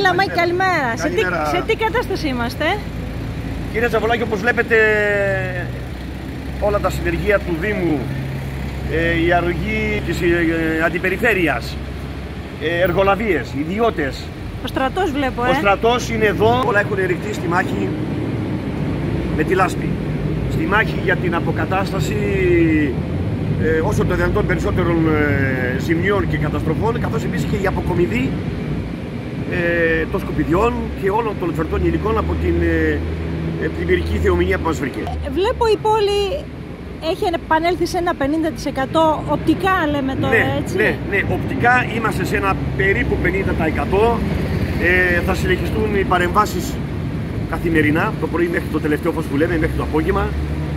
Έλα Μάκη, καλημέρα. Σε τι κατάσταση είμαστε? Κύριε Τζαβολάκη, όπως βλέπετε όλα τα συνεργεία του Δήμου, η αρρωγή της αντιπεριφέρειας, εργολαβίες, ιδιώτες. Ο στρατός βλέπω, Ο στρατός είναι εδώ, όλα έχουν ρηχτεί στη μάχη με τη λάσπη. Στη μάχη για την αποκατάσταση όσο το δυνατόν περισσότερων ζημιών και καταστροφών, καθώς επίσης και η αποκομιδή των σκουπιδιών και όλων των φερτών υλικών από την πλημμυρική θεομηνία που μας βρήκε. Βλέπω η πόλη έχει επανέλθει σε ένα 50% οπτικά, λέμε τώρα, έτσι. Ναι, οπτικά είμαστε σε ένα περίπου 50%. Θα συνεχιστούν οι παρεμβάσεις καθημερινά, το πρωί μέχρι το τελευταίο φως που λέμε, μέχρι το απόγευμα.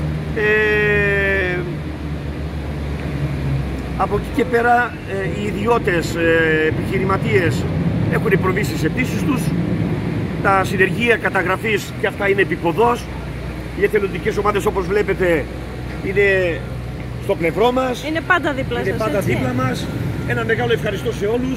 Από εκεί και πέρα οι ιδιώτες επιχειρηματίες έχουν προβεί στις αιτήσεις τους. Τα συνεργεία καταγραφής και αυτά είναι επικοδός. Οι εθελοντικές ομάδες, όπως βλέπετε, είναι στο πλευρό μας. Είναι πάντα δίπλα σας, είναι πάντα έτσι. δίπλα μας. Ένα μεγάλο ευχαριστώ σε όλους.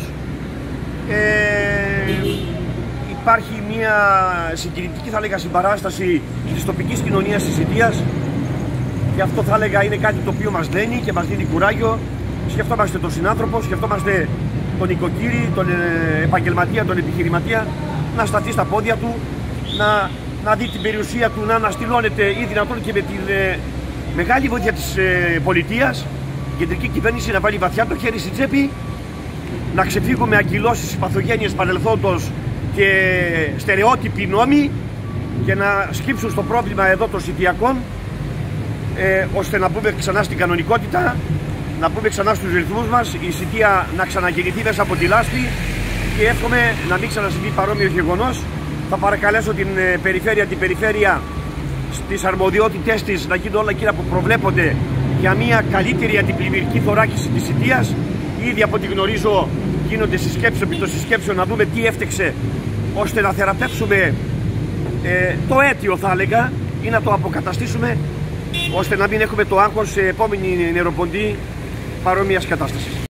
Υπάρχει μια συγκινητική, θα έλεγα, συμπαράσταση της τοπικής κοινωνίας της Σιτίας, και αυτό, θα έλεγα, είναι κάτι το οποίο μας δένει και μας δίνει κουράγιο. Σκεφτόμαστε τον συνάνθρωπο, σκεφτόμαστε τον οικοκύρη, τον επαγγελματία, τον επιχειρηματία να σταθεί στα πόδια του, να δει την περιουσία του να αναστηλώνεται ή δυνατόν και με την μεγάλη βοήθεια της πολιτείας, η κεντρική κυβέρνηση να βάλει βαθιά το χέρι στην τσέπη, να ξεφύγουμε αγκυλώσεις, παθογένειες παρελθόντος και στερεότυποι νόμοι και να σκύψουν στο πρόβλημα εδώ των Σιτιακών, ώστε να μπούμε ξανά στην κανονικότητα, να μπούμε ξανά στους ρυθμούς μας, η Σιτία να ξαναγεννηθεί μέσα από τη λάσπη, και εύχομαι να μην ξανασυμβεί παρόμοιο γεγονός. Θα παρακαλέσω την περιφέρεια στις αρμοδιότητές της να γίνουν όλα εκείνα που προβλέπονται για μια καλύτερη αντιπλημμυρική θωράκιση της Σιτίας. Ήδη από ό,τι γνωρίζω γίνονται συσκέψεις επί των συσκέψεων, να δούμε τι έφτεξε, ώστε να θεραπεύσουμε το αίτιο, θα έλεγα, ή να το αποκαταστήσουμε, ώστε να μην έχουμε το άγχος σε επόμενη νεροποντή παρόμοιας κατάστασης.